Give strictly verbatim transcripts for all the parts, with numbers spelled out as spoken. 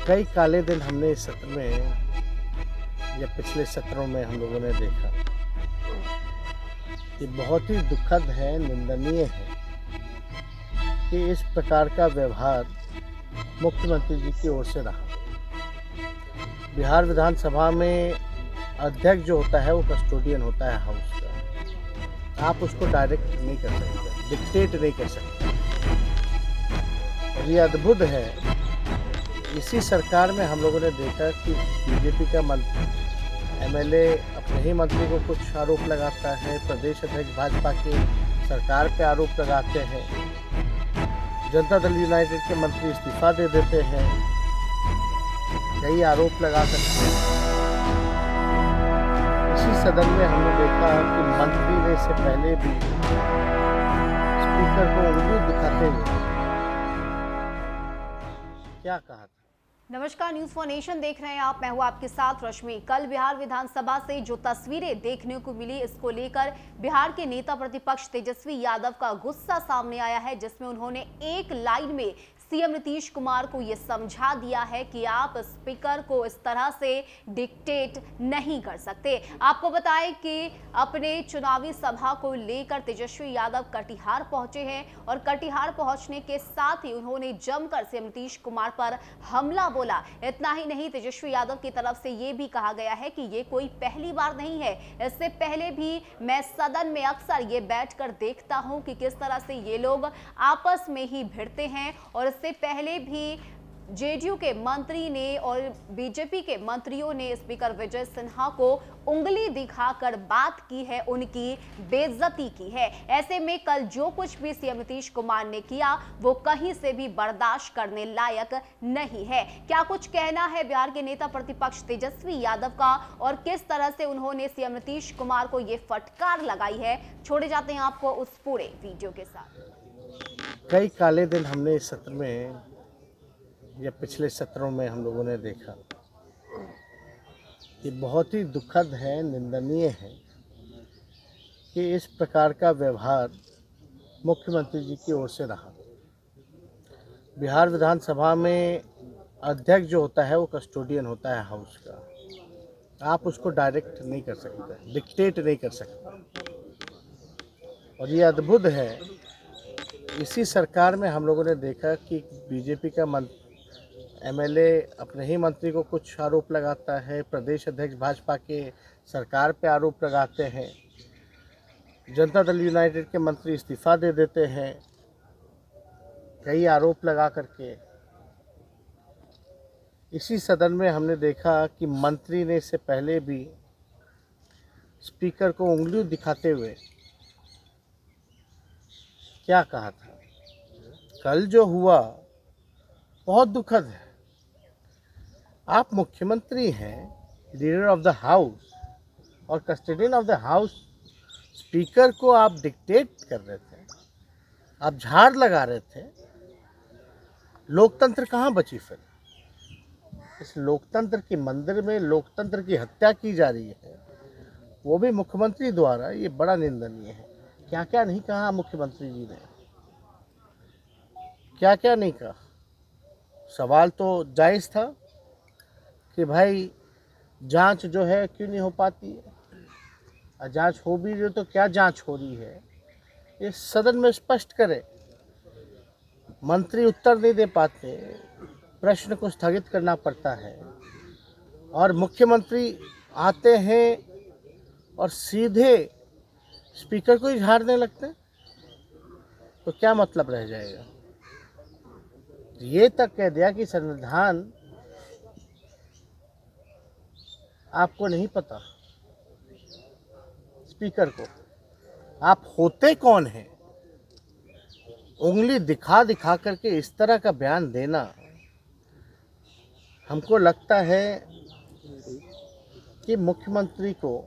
कई काले दिन हमने इस सत्र में या पिछले सत्रों में हम लोगों ने देखा। ये बहुत ही दुखद है, निंदनीय है कि इस प्रकार का व्यवहार मुख्यमंत्री जी की ओर से रहा। बिहार विधानसभा में अध्यक्ष जो होता है वो कस्टोडियन होता है हाउस का। आप उसको डायरेक्ट नहीं कर सकते, डिक्टेट नहीं कर सकते। और ये अद्भुत है, इसी सरकार में हम लोगों ने देखा कि बीजेपी का एमएलए अपने ही मंत्री को कुछ आरोप लगाता है, प्रदेश अध्यक्ष भाजपा के सरकार पे आरोप लगाते हैं, जनता दल यूनाइटेड के मंत्री इस्तीफा दे देते हैं, कई आरोप लगा सकते हैं। इसी सदन में हमने देखा कि मंत्री ने इससे पहले भी स्पीकर को उंगली दिखाते हुए क्या कहा था। नमस्कार, न्यूज फॉर नेशन देख रहे हैं आप। मैं हूं आपके साथ रश्मि। कल बिहार विधानसभा से जो तस्वीरें देखने को मिली, इसको लेकर बिहार के नेता प्रतिपक्ष तेजस्वी यादव का गुस्सा सामने आया है, जिसमें उन्होंने एक लाइन में सीएम नीतीश कुमार को यह समझा दिया है कि आप स्पीकर को इस तरह से डिक्टेट नहीं कर सकते। आपको बताएं कि अपने चुनावी सभा को लेकर तेजस्वी यादव कटिहार पहुंचे हैं और कटिहार पहुंचने के साथ ही उन्होंने जमकर सीएम नीतीश कुमार पर हमला बोला। इतना ही नहीं, तेजस्वी यादव की तरफ से यह भी कहा गया है कि ये कोई पहली बार नहीं है, इससे पहले भी मैं सदन में अक्सर ये बैठकर देखता हूं कि किस तरह से ये लोग आपस में ही भिड़ते हैं। और इससे पहले भी जेडीयू के मंत्री ने और बीजेपी के मंत्रियों ने स्पीकर विजय सिन्हा को उंगली दिखाकर बात की है, उनकी बेइज्जती की है। ऐसे में कल जो कुछ भी सीएम नीतीश कुमार ने किया वो कहीं से भी बर्दाश्त करने लायक नहीं है। क्या कुछ कहना है बिहार के नेता प्रतिपक्ष तेजस्वी यादव का और किस तरह से उन्होंने सीएम नीतीश कुमार को ये फटकार लगाई है, छोड़े जाते हैं आपको उस पूरे वीडियो के साथ। कई काले दिन हमने इस सत्र में या पिछले सत्रों में हम लोगों ने देखा। ये बहुत ही दुखद है, निंदनीय है कि इस प्रकार का व्यवहार मुख्यमंत्री जी की ओर से रहा। बिहार विधानसभा में अध्यक्ष जो होता है वो कस्टोडियन होता है हाउस का। आप उसको डायरेक्ट नहीं कर सकते, डिक्टेट नहीं कर सकते। और ये अद्भुत है, इसी सरकार में हम लोगों ने देखा कि बीजेपी का एमएलए अपने ही मंत्री को कुछ आरोप लगाता है, प्रदेश अध्यक्ष भाजपा के सरकार पे आरोप लगाते हैं, जनता दल यूनाइटेड के मंत्री इस्तीफा दे देते हैं, कई आरोप लगा करके। इसी सदन में हमने देखा कि मंत्री ने इससे पहले भी स्पीकर को उंगली दिखाते हुए क्या कहा था। कल जो हुआ बहुत दुखद है। आप मुख्यमंत्री हैं, लीडर ऑफ द हाउस और custodian of the house, speaker को आप डिक्टेट कर रहे थे, आप झाड़ लगा रहे थे। लोकतंत्र कहाँ बची फिर? इस लोकतंत्र के मंदिर में लोकतंत्र की हत्या की जा रही है, वो भी मुख्यमंत्री द्वारा। ये बड़ा निंदनीय है। क्या क्या नहीं कहा मुख्यमंत्री जी ने, क्या क्या नहीं कहा। सवाल तो जायज़ था कि भाई जांच जो है क्यों नहीं हो पाती है, और जांच हो भी रही तो क्या जांच हो रही है, ये सदन में स्पष्ट करे। मंत्री उत्तर नहीं दे पाते, प्रश्न को स्थगित करना पड़ता है, और मुख्यमंत्री आते हैं और सीधे स्पीकर को ही झाड़ने लगते हैं, तो क्या मतलब रह जाएगा। ये तक कह दिया कि संविधान आपको नहीं पता, स्पीकर को आप होते कौन हैं। उंगली दिखा दिखा करके इस तरह का बयान देना, हमको लगता है कि मुख्यमंत्री को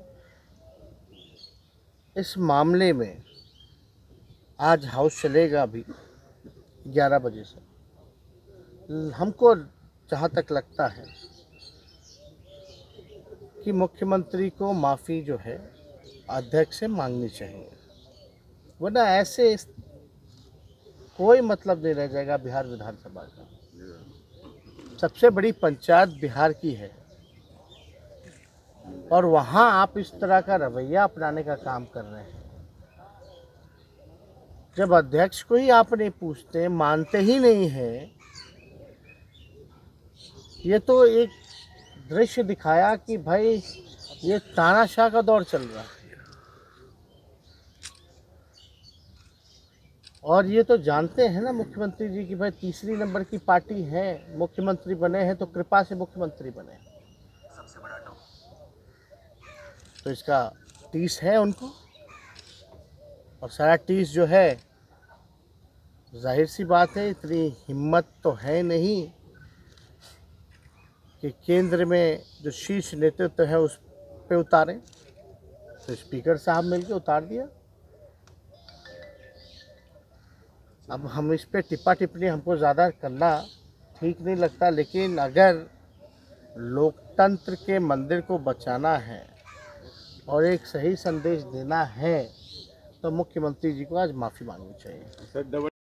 इस मामले में आज हाउस चलेगा अभी ग्यारह बजे से। हमको जहाँ तक लगता है कि मुख्यमंत्री को माफ़ी जो है अध्यक्ष से मांगनी चाहिए, वरना ऐसे कोई मतलब नहीं रह जाएगा बिहार विधानसभा का। सबसे बड़ी पंचायत बिहार की है और वहाँ आप इस तरह का रवैया अपनाने का काम कर रहे हैं। जब अध्यक्ष को ही आप नहीं पूछते, मानते ही नहीं हैं, ये तो एक दृश्य दिखाया कि भाई ये तानाशाह का दौर चल रहा है। और ये तो जानते हैं ना मुख्यमंत्री जी कि भाई तीसरी नंबर की पार्टी है, मुख्यमंत्री बने हैं तो कृपा से मुख्यमंत्री बने हैं, तो इसका टीस है उनको। और सारा टीस जो है, जाहिर सी बात है, इतनी हिम्मत तो है नहीं कि केंद्र में जो शीर्ष नेतृत्व है उस पे उतारें। तो स्पीकर साहब मिलके उतार दिया। अब हम इस पे टिप्पा टिप्पणी हमको ज़्यादा करना ठीक नहीं लगता, लेकिन अगर लोकतंत्र के मंदिर को बचाना है और एक सही संदेश देना है तो मुख्यमंत्री जी को आज माफ़ी मांगनी चाहिए।